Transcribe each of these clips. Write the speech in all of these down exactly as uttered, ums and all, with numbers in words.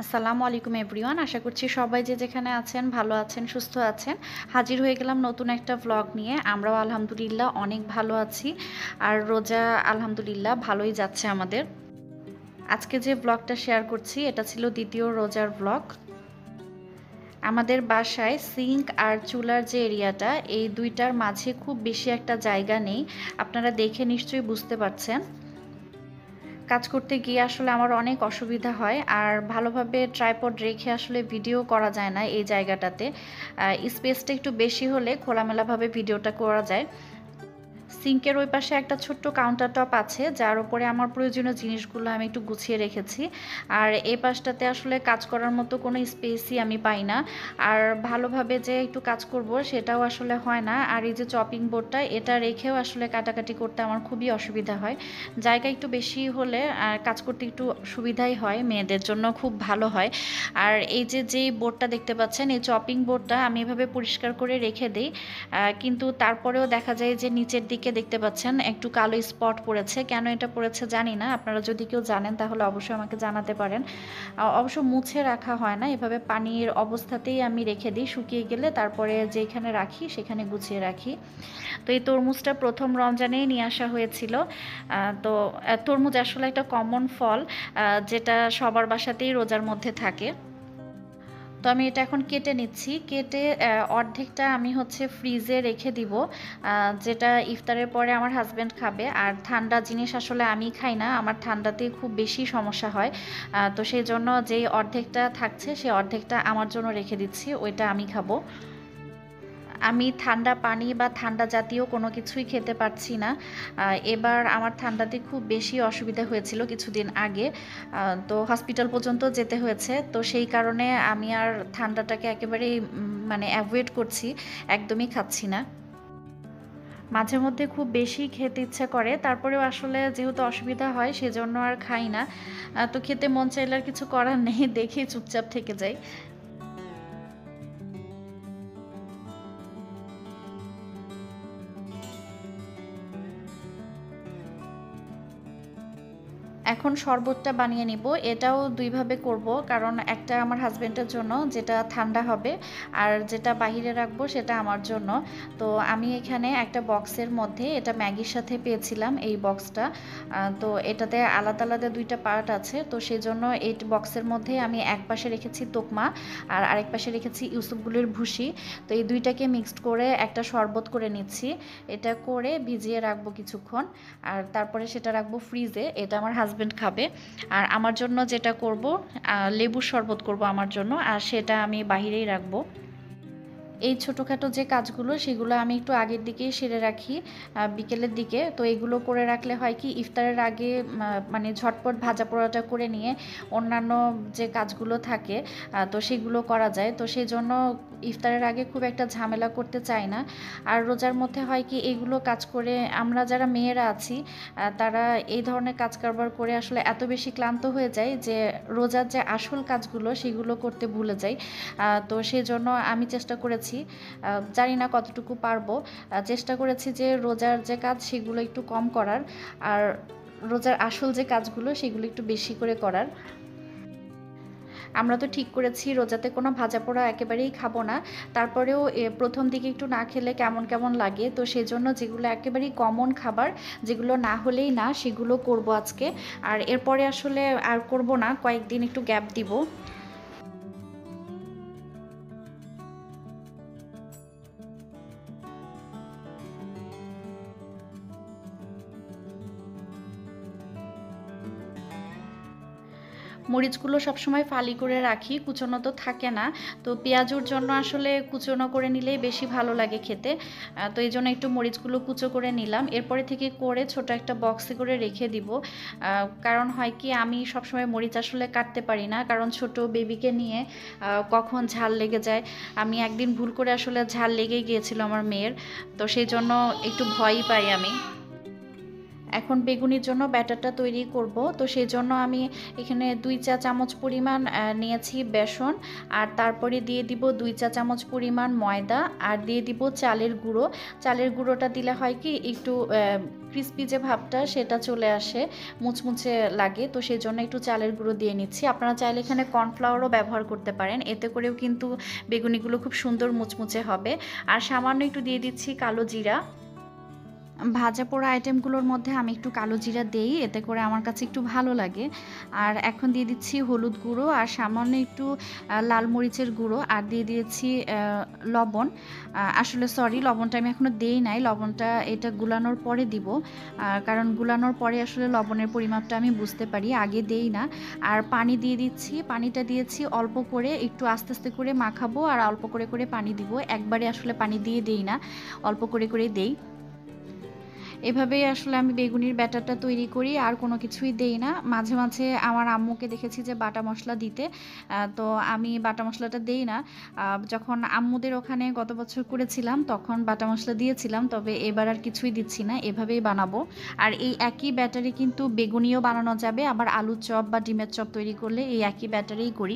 আসসালামু আলাইকুম এভরিওয়ান। আশা করছি সবাই যে যেখানে আছেন ভালো আছেন, সুস্থ আছেন। হাজির হয়ে গেলাম নতুন একটা ভ্লগ নিয়ে। আমরাও আলহামদুলিল্লাহ অনেক ভালো আছি। আর রোজা আলহামদুলিল্লাহ ভালোই যাচ্ছে আমাদের। আজকে যে ভ্লগটা শেয়ার করছি এটা ছিল দ্বিতীয় রোজার ভ্লগ। আমাদের বাসায় সিঙ্ক আর চুলার যে এরিয়াটা, এই দুইটার মাঝে খুব বেশি একটা জায়গা নেই। আপনারা দেখে নিশ্চয়ই বুঝতে পারছেন। কাজ করতে গিয়ে আসলে আমার অনেক অসুবিধা হয়, আর ভালোভাবে ট্রাইপড রেখে আসলে ভিডিও করা যায় না এই জায়গাটাতে। স্পেসটা একটু বেশি হলে খোলামেলাভাবে ভিডিওটা করা যায়। সিঙ্কের ওই পাশে একটা ছোট্ট কাউন্টার টপ আছে, যার উপরে আমার প্রয়োজনীয় জিনিসগুলো আমি একটু গুছিয়ে রেখেছি। আর এই পাশটাতে আসলে কাজ করার মতো কোনো স্পেসই আমি পাই না। আর ভালোভাবে যে একটু কাজ করব সেটাও আসলে হয় না। আর এই যে চপিং বোর্ডটা, এটা রেখেও আসলে কাটাকাটি করতে আমার খুবই অসুবিধা হয়। জায়গা একটু বেশি হলে আর কাজ করতে একটু সুবিধাই হয়, মেয়েদের জন্য খুব ভালো হয়। আর এই যে যেই বোর্ডটা দেখতে পাচ্ছেন, এই চপিং বোর্ডটা আমি এভাবে পরিষ্কার করে রেখে দিই, কিন্তু তারপরেও দেখা যায় যে নিচের দিকে দেখতে পাচ্ছেন একটু কালো স্পট পড়েছে। কেন এটা পড়েছে জানি না, আপনারা যদি কেউ জানেন তাহলে অবশ্যই আমাকে জানাতে পারেন। অবশ্য মুছে রাখা হয় না, এভাবে পানির অবস্থাতেই আমি রেখে দিই। শুকিয়ে গেলে তারপরে যেখানে রাখি সেখানে গুছিয়ে রাখি। তো এই তরমুজটা প্রথম রমজানেই নিয়ে আসা হয়েছিল। তো তরমুজ আসলে একটা কমন ফল, যেটা সবার বাসাতেই রোজার মধ্যে থাকে। তো আমি এটা এখন কেটে নিচ্ছি। কেটে অর্ধেকটা আমি হচ্ছে ফ্রিজে রেখে দিব, যেটা ইফতারের পরে আমার হাজব্যান্ড খাবে। আর ঠান্ডা জিনিস আসলে আমি খাই না, আমার ঠান্ডাতে খুব বেশি সমস্যা হয়। তো সেই জন্য যেই অর্ধেকটা থাকছে সেই অর্ধেকটা আমার জন্য রেখে দিচ্ছি, ওইটা আমি খাবো। আমি ঠান্ডা পানি বা ঠান্ডা জাতীয় কোনো কিছুই খেতে পারছি না। এবার আমার ঠান্ডাতে খুব বেশি অসুবিধা হয়েছিল কিছুদিন আগে, তো হসপিটাল পর্যন্ত যেতে হয়েছে। তো সেই কারণে আমি আর ঠান্ডাটাকে একেবারেই মানে অ্যাভয়েড করছি, একদমই খাচ্ছি না। মাঝে মধ্যে খুব বেশি খেতে ইচ্ছা করে, তারপরেও আসলে যেহেতু অসুবিধা হয় সেজন্য আর খাই না। তো খেতে মন চাইলে আর কিছু করার নেই, দেখে চুপচাপ থেকে যাই। এখন শরবতটা বানিয়ে নিব। এটাও দুইভাবে করব, কারণ একটা আমার হাজব্যান্ডের জন্য যেটা ঠান্ডা হবে, আর যেটা বাহিরে রাখবো সেটা আমার জন্য। তো আমি এখানে একটা বক্সের মধ্যে, এটা ম্যাগির সাথে পেয়েছিলাম এই বক্সটা। তো এটাতে আলাদা আলাদা দুইটা পার্ট আছে, তো সেই জন্য এই বক্সের মধ্যে আমি এক পাশে রেখেছি তোকমা আর আরেক পাশে রেখেছি ইউসুফগুলির ভুসি। তো এই দুইটাকে মিক্সড করে একটা শরবত করে নিচ্ছি। এটা করে ভিজিয়ে রাখবো কিছুক্ষণ, আর তারপরে সেটা রাখবো ফ্রিজে। এটা আমার হাজব্যান্ড খাবে। আর আমার জন্য যেটা করব, লেবুর শরবত করব আমার জন্য, আর সেটা আমি বাহিরেই রাখবো। এই ছোটোখাটো যে কাজগুলো সেগুলো আমি একটু আগের দিকেই সেরে রাখি, বিকেলের দিকে। তো এগুলো করে রাখলে হয় কি, ইফতারের আগে মানে ঝটপট ভাজা পোড়াটা করে নিয়ে অন্যান্য যে কাজগুলো থাকে তো সেগুলো করা যায়। তো সেই জন্য ইফতারের আগে খুব একটা ঝামেলা করতে চাই না। আর রোজার মধ্যে হয় কি, এগুলো কাজ করে আমরা যারা মেয়েরা আছি তারা এই ধরনের কাজ কারবার করে আসলে এত বেশি ক্লান্ত হয়ে যায় যে রোজার যে আসল কাজগুলো সেগুলো করতে ভুলে যাই। তো সেই জন্য আমি চেষ্টা করেছি, জানি না কতটুকু পারবো, চেষ্টা করেছি যে রোজার যে কাজ সেগুলো একটু কম করার, আর রোজার আসল যে কাজগুলো সেগুলো একটু বেশি করে করার। আমরা তো ঠিক করেছি রোজাতে কোনো ভাজা পোড়া একেবারেই খাবো না। তারপরেও প্রথম দিকে একটু না খেলে কেমন কেমন লাগে, তো সেজন্য যেগুলো একেবারেই কমন খাবার, যেগুলো না হলেই না, সেগুলো করব আজকে। আর এরপরে আসলে আর করব না, কয়েকদিন একটু গ্যাপ দিব। মরিচগুলো সবসময় ফালি করে রাখি, কুচনো তো থাকে না। তো পেঁয়াজুর জন্য আসলে কুচনো করে নিলেই বেশি ভালো লাগে খেতে। তো এই জন্য একটু মরিচগুলো কুচো করে নিলাম। এরপরে থেকে করে ছোট একটা বক্সে করে রেখে দিব। কারণ হয় কি, আমি সবসময় মরিচ আসলে কাটতে পারি না, কারণ ছোট বেবিকে নিয়ে কখন ঝাল লেগে যায়। আমি একদিন ভুল করে আসলে ঝাল লেগেই গিয়েছিল আমার মেয়ের, তো সেই জন্য একটু ভয়ই পাই আমি। এখন বেগুনির জন্য ব্যাটারটা তৈরি করব, তো সেই জন্য আমি এখানে দুই চা চামচ পরিমাণ নিয়েছি বেসন, আর তারপরে দিয়ে দিব দুই চা চামচ পরিমাণ ময়দা, আর দিয়ে দিব চালের গুঁড়ো। চালের গুঁড়োটা দিলে হয় কি একটু ক্রিস্পি যে ভাবটা সেটা চলে আসে, মুচমুচে লাগে, তো সেই জন্য একটু চালের গুঁড়ো দিয়ে নিচ্ছি। আপনারা চাইলে এখানে কর্নফ্লাওয়ারও ব্যবহার করতে পারেন, এতে করেও কিন্তু বেগুনিগুলো খুব সুন্দর মুচমুচে হবে। আর সামান্য একটু দিয়ে দিচ্ছি কালো জিরা। ভাজা পোড়া আইটেমগুলোর মধ্যে আমি একটু কালো জিরা দেই, এতে করে আমার কাছে একটু ভালো লাগে। আর এখন দিয়ে দিচ্ছি হলুদ গুঁড়ো, আর সামান্য একটু লাল মরিচের গুঁড়ো, আর দিয়ে দিয়েছি লবণ। আসলে সরি, লবণটা আমি এখনও দেই নাই, লবণটা এটা গুলানোর পরে দিব, কারণ গুলানোর পরে আসলে লবণের পরিমাপটা আমি বুঝতে পারি, আগে দেই না। আর পানি দিয়ে দিচ্ছি, পানিটা দিয়েছি অল্প করে, একটু আস্তে আস্তে করে মাখাবো আর অল্প করে করে পানি দিব, একবারে আসলে পানি দিয়ে দেই না, অল্প করে করে দেই। এভাবেই আসলে আমি বেগুনির ব্যাটারটা তৈরি করি, আর কোনো কিছুই দেই না। মাঝে মাঝে আমার আম্মুকে দেখেছি যে বাটা মশলা দিতে, তো আমি বাটা মশলাটা দেই না। যখন আম্মুদের ওখানে গত বছর করেছিলাম তখন বাটা মশলা দিয়েছিলাম, তবে এবার আর কিছুই দিচ্ছি না, এভাবেই বানাবো। আর এই একই ব্যাটারে কিন্তু বেগুনিও বানানো যাবে, আবার আলুর চপ বা ডিমের চপ তৈরি করলে এই একই ব্যাটারেই করি।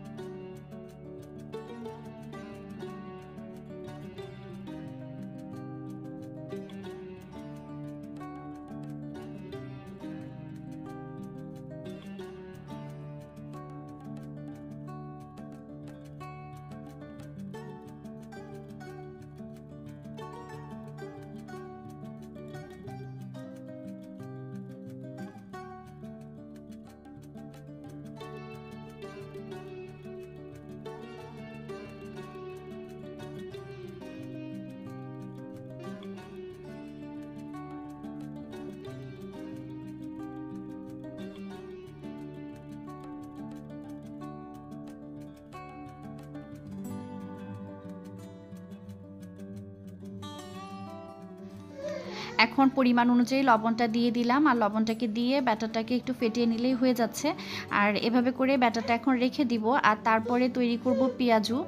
এখন পরিমাণ অনুযায়ী লবণটা দিয়ে দিলাম, আর লবণটাকে দিয়ে ব্যাটারটাকে একটু ফেটিয়ে নিলেই হয়ে যাচ্ছে। আর এভাবে করে ব্যাটারটা এখন রেখে দিব, আর তারপরে তৈরি করব পেঁয়াজু।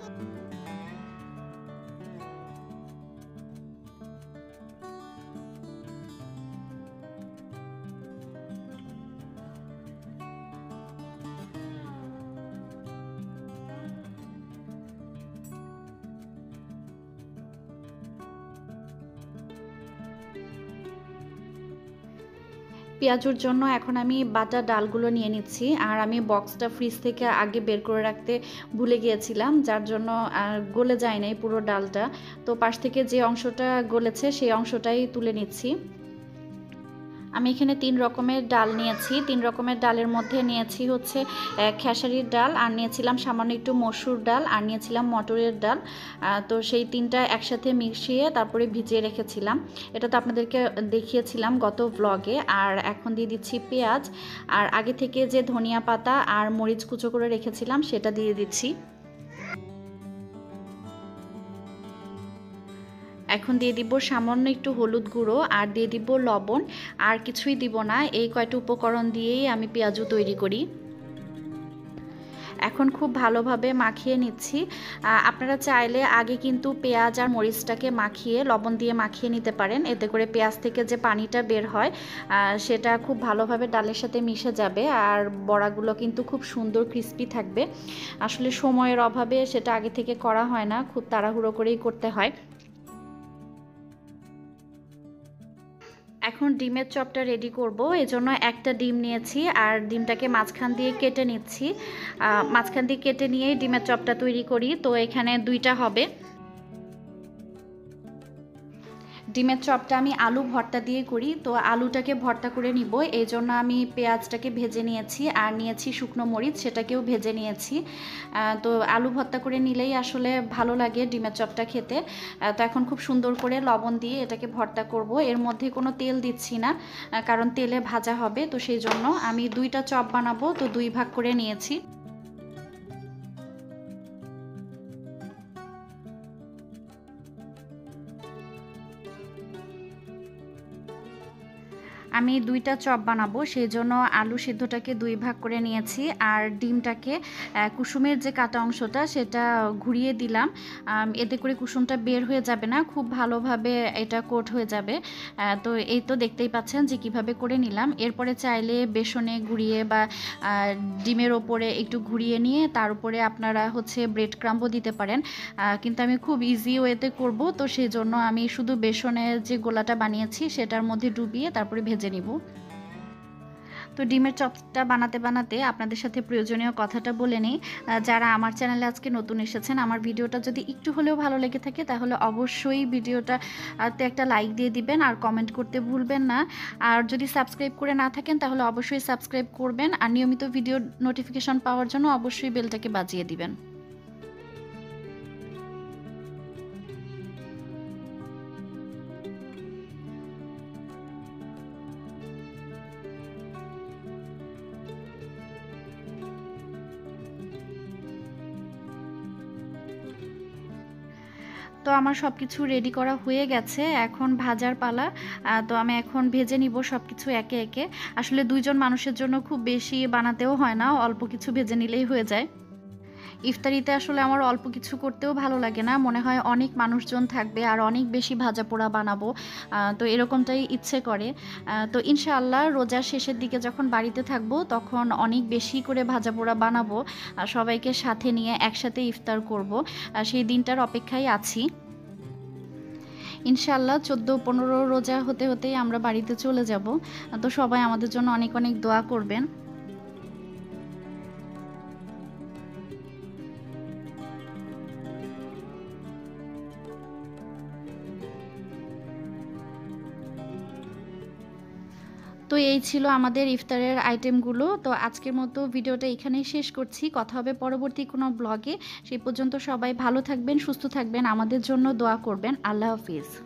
পেঁয়াজুর জন্য এখন আমি বাটা ডালগুলো নিয়ে নিচ্ছি, আর আমি বক্সটা ফ্রিজ থেকে আগে বের করে রাখতে ভুলে গিয়েছিলাম, যার জন্য গলে যায় নাই পুরো ডালটা, তো পাশ থেকে যে অংশটা গলেছে সেই অংশটাই তুলে নিচ্ছি। আমি এখানে তিন রকমের ডাল নিয়েছি, তিন রকমের ডালের মধ্যে নিয়েছি হচ্ছে খেসারির ডাল, আর নিয়েছিলাম সামান্য একটু মসুর ডাল, আর নিয়েছিলাম মটরের ডাল। তো সেই তিনটা একসাথে মিশিয়ে তারপরে ভিজিয়ে রেখেছিলাম, এটা তো আপনাদেরকে দেখিয়েছিলাম গত ব্লগে। আর এখন দিয়ে দিচ্ছি পেঁয়াজ, আর আগে থেকে যে ধনিয়া পাতা আর মরিচ কুচো করে রেখেছিলাম সেটা দিয়ে দিচ্ছি। এখন দিয়ে দিব সামান্য একটু হলুদ গুঁড়ো, আর দিয়ে দিব লবণ, আর কিছুই দিব না। এই কয়টা উপকরণ দিয়েই আমি পেঁয়াজু তৈরি করি। এখন খুব ভালোভাবে মাখিয়ে নিচ্ছি। আপনারা চাইলে আগে কিন্তু পেঁয়াজ আর মরিচটাকে মাখিয়ে লবণ দিয়ে মাখিয়ে নিতে পারেন, এতে করে পেঁয়াজ থেকে যে পানিটা বের হয় সেটা খুব ভালোভাবে ডালের সাথে মিশে যাবে, আর বড়াগুলো কিন্তু খুব সুন্দর ক্রিস্পি থাকবে। আসলে সময়ের অভাবে সেটা আগে থেকে করা হয় না, খুব তাড়াহুড়ো করেই করতে হয়। এখন ডিমের চপটা রেডি করব, এজন্য একটা ডিম নিয়েছি, আর ডিমটাকে মাঝখান দিয়ে কেটে নিচ্ছি। মাঝখান দিয়ে কেটে নিয়েই ডিমের চপটা তৈরি করি, তো এখানে দুইটা হবে। ডিমের চপটা আমি আলু ভর্তা দিয়ে করি, তো আলুটাকে ভর্তা করে নিব, এই জন্য আমি পেঁয়াজটাকে ভেজে নিয়েছি, আর নিয়েছি শুকনো মরিচ, সেটাকেও ভেজে নিয়েছি। তো আলু ভর্তা করে নিলেই আসলে ভালো লাগে ডিমের চপটা খেতে। তো এখন খুব সুন্দর করে লবণ দিয়ে এটাকে ভর্তা করব, এর মধ্যে কোনো তেল দিচ্ছি না, কারণ তেলে ভাজা হবে, তো সেই জন্য আমি দুইটা চপ বানাবো, তো দুই ভাগ করে নিয়েছি। আমি দুইটা চপ বানাবো, সেই জন্য আলু সিদ্ধটাকে দুই ভাগ করে নিয়েছি আর ডিমটাকে কুসুমের যে কাটা অংশটা সেটা ঘুরিয়ে দিলাম। এতে করে কুসুমটা বের হয়ে যাবে না, খুব ভালোভাবে এটা কোট হয়ে যাবে। তো এই তো দেখতেই পাচ্ছেন যে কিভাবে করে নিলাম। এরপরে চাইলে বেসনে গুঁড়িয়ে বা ডিমের ওপরে একটু ঘুরিয়ে নিয়ে তার উপরে আপনারা হচ্ছে ব্রেড ক্রাম্বও দিতে পারেন, কিন্তু আমি খুব ইজি ওয়েতে করব, তো সেই জন্য আমি শুধু বেসনের যে গোলাটা বানিয়েছি সেটার মধ্যে ডুবিয়ে তারপরে ভেজে নিব। তো ডিমের চপটা বানাতে বানাতে আপনাদের সাথে প্রয়োজনীয় কথাটা বলে নিই। যারা আমার চ্যানেলে আজকে নতুন এসেছেন, আমার ভিডিওটা যদি একটু হলেও ভালো লেগে থাকে তাহলে অবশ্যই ভিডিওটাতে একটা লাইক দিয়ে দিবেন আর কমেন্ট করতে ভুলবেন না। আর যদি সাবস্ক্রাইব করে না থাকেন তাহলে অবশ্যই সাবস্ক্রাইব করবেন আর নিয়মিত ভিডিও নোটিফিকেশন পাওয়ার জন্য অবশ্যই বেলটাকে বাজিয়ে দিবেন। তো আমার সব কিছু রেডি করা হয়ে গেছে, এখন ভাজার পালা। তো আমি এখন ভেজে নিব সব কিছু একে একে। আসলে দুইজন মানুষের জন্য খুব বেশি বানাতেও হয় না, অল্প কিছু ভেজে নিলেই হয়ে যায়। ইফতারিতে আসলে আমার অল্প কিছু করতেও ভালো লাগে না, মনে হয় অনেক মানুষজন থাকবে আর অনেক বেশি ভাজা পোড়া বানাবো, তো এরকমটাই ইচ্ছে করে। তো ইনশাআল্লাহ রোজার শেষের দিকে যখন বাড়িতে থাকবো তখন অনেক বেশি করে ভাজা পোড়া বানাবো, সবাইকে সাথে নিয়ে একসাথে ইফতার করব, সেই দিনটার অপেক্ষায় আছি। ইনশাআল্লাহ চোদ্দো পনেরো রোজা হতে হতেই আমরা বাড়িতে চলে যাব, তো সবাই আমাদের জন্য অনেক অনেক দোয়া করবেন। তো এই ছিল আমাদের ইফতারের আইটেমগুলো। তো আজকের মতো ভিডিওটা এখানেই শেষ করছি, কথা হবে পরবর্তী কোনো ব্লগে। সেই পর্যন্ত সবাই ভালো থাকবেন, সুস্থ থাকবেন, আমাদের জন্য দোয়া করবেন। আল্লাহ হাফিজ।